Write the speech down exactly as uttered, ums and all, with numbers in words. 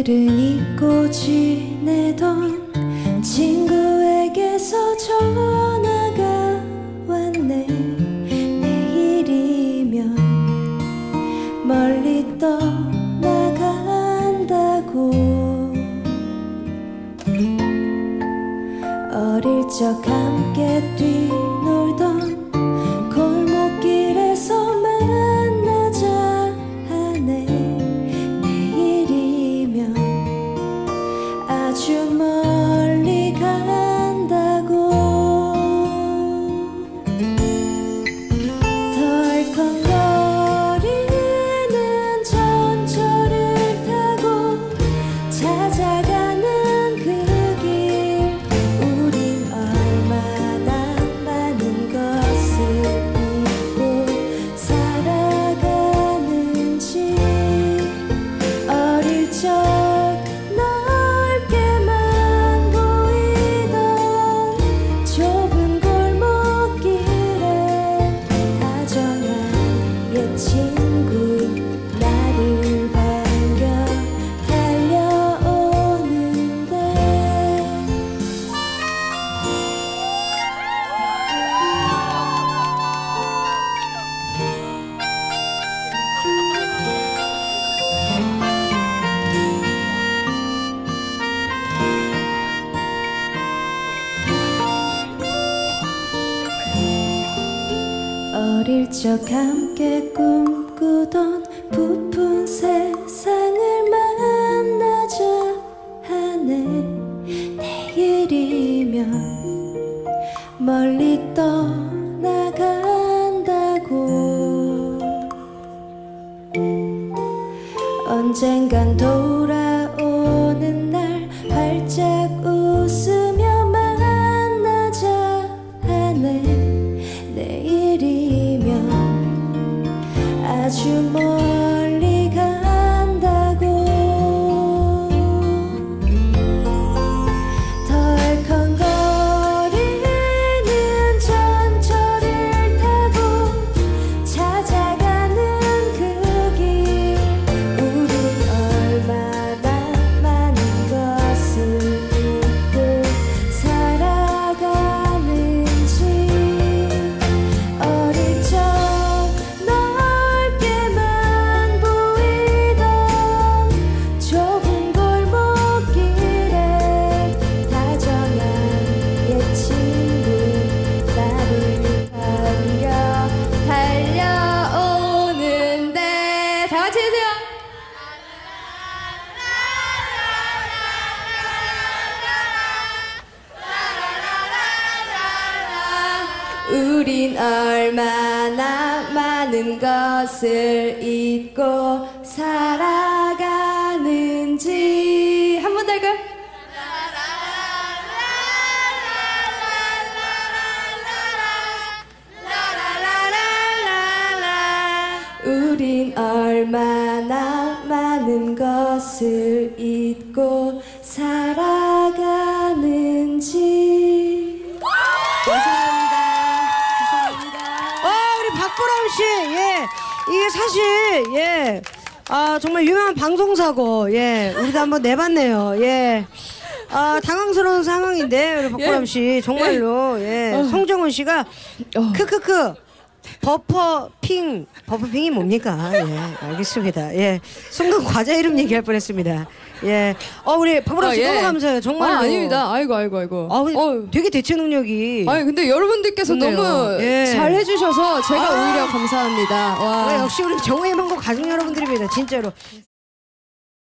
내일은 잊고 지내던 친구에게서 전화가 왔네. 내일이면 멀리 떠나간다고. 어릴 적 함께 뛰놀던 골목길에서 만나자 하네. 내일이면 아주 멀리 간다고. 덜컹거리는 전철을 타고 찾아가는 그 길. 우린 얼마나 많은 것을 잊고 살아가는지. 어릴 적 넓게만 보이던 좁은 골목길에 다정한 옛 친구 나를 반겨 달려오는데. 어릴 적 함께 꿈꾸던 부푼 세상을 만나자 하네. 내일이면 멀리 떠나간다고. 언젠간 돌아오는 날 활짝 웃으며 만나자 하네. 내일이면 아주 멀리 간다고. 덜컹거리는 전철을 타고 찾아가는 그 길. 우린 얼마나 많은 것을 잊고 살아가는지. 어릴 적 넓게만 보이던 좁은 골목길에 다정한 옛 친구 나를 반겨 달려오는데. 다 같이 해주세요. 우린 얼마나 많은 것을 잊고 살아가는지. 한 번 더 할까요? 우린 얼마나 많은 것을 잊고 살아가는지. 감사합니다. 감사합니다. 와, 우리 박보람 씨, 예, 이게 사실 예, 아 정말 유명한 방송사고, 예, 우리도 한번 내봤네요, 예. 아 당황스러운 상황인데 우리 박보람 씨 정말로 예, 성정훈 씨가 크크크 버퍼핑, 버퍼핑이 뭡니까? 예, 알겠습니다. 예, 순간 과자 이름 얘기할 뻔했습니다. 예, 어 우리 박보람 씨 아, 예. 너무 감사해요, 정말로. 아, 아닙니다. 아이고 아이고 아이고. 아, 근데 어. 되게 대체 능력이. 아니 근데 여러분들께서 좋네요. 너무 예. 잘 해주셔서 제가 아. 오히려 감사합니다. 와. 아, 역시 우리 정우의 망고 가족 여러분들입니다, 진짜로.